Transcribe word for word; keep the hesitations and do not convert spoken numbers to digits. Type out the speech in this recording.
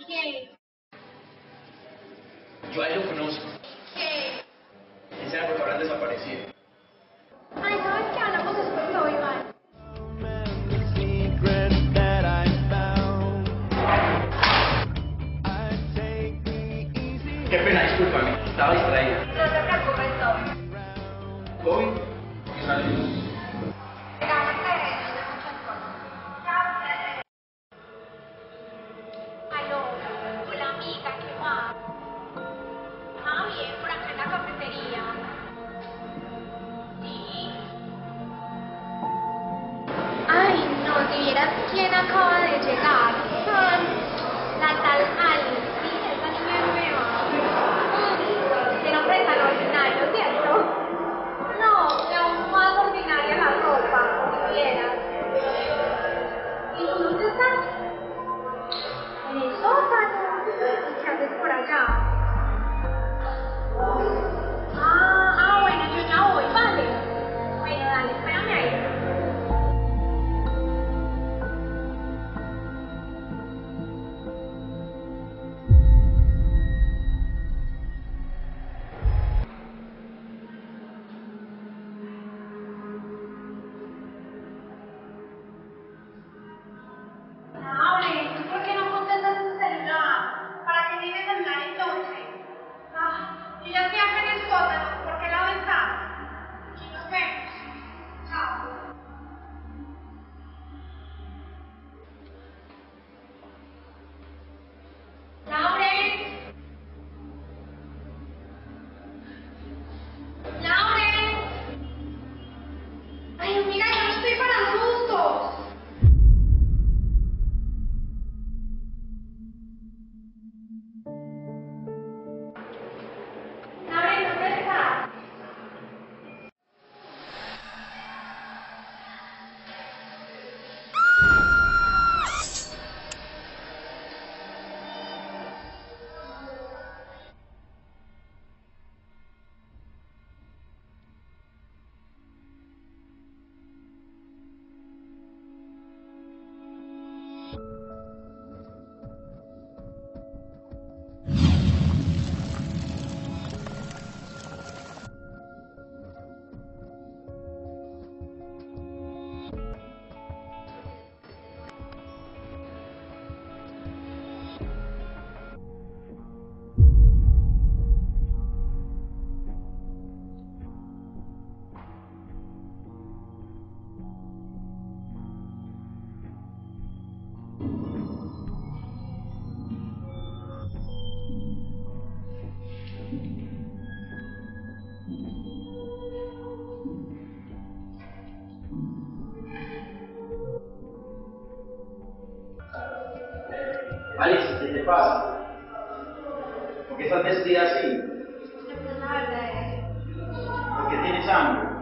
¿Quién? Yo a él lo conozco. ¿Qué? Ese era porque habrán desaparecido. Ay, ¿sabes qué? Hablamos después de hoy, Iván. Qué pena, discúlpame. Estaba distraído. No te preocupes, Toby. ¿Toby? ¿Por qué salió? Digamos que es de muchas cosas. Ya, eh. Aló, hola amiga, ¿qué más? Ah, bien, por acá en la cafetería. Sí. Ay, no, si vieras quién acaba de llegar. Ah, la tal Ali, sí, esa niña nueva. Mm, qué nombre tan ordinario, ¿cierto? No, que aún más ordinaria la ropa, si vieras. ¿Y tú dónde estás? En el sótano. ¿Y qué haces por allá? Ah, ah, bueno, yo ya voy, vale. Bueno, dale, espérame ahí. Abre, ¿tú por qué no contestas tu celular? ¿Para qué tienes celular entonces? Ah, yo ya estoy acá en el sótano, ¿por qué la ventana? Aquí nos vemos. Chao. ¡Lauren! ¡Lauren! Ay, amiga, yo no estoy para sustos. Lauren, ¿dónde estás? Alice, ¿qué te pasa? ¿Por qué estás vestida así? Esa es la verdad. ¿Por qué tienes hambre?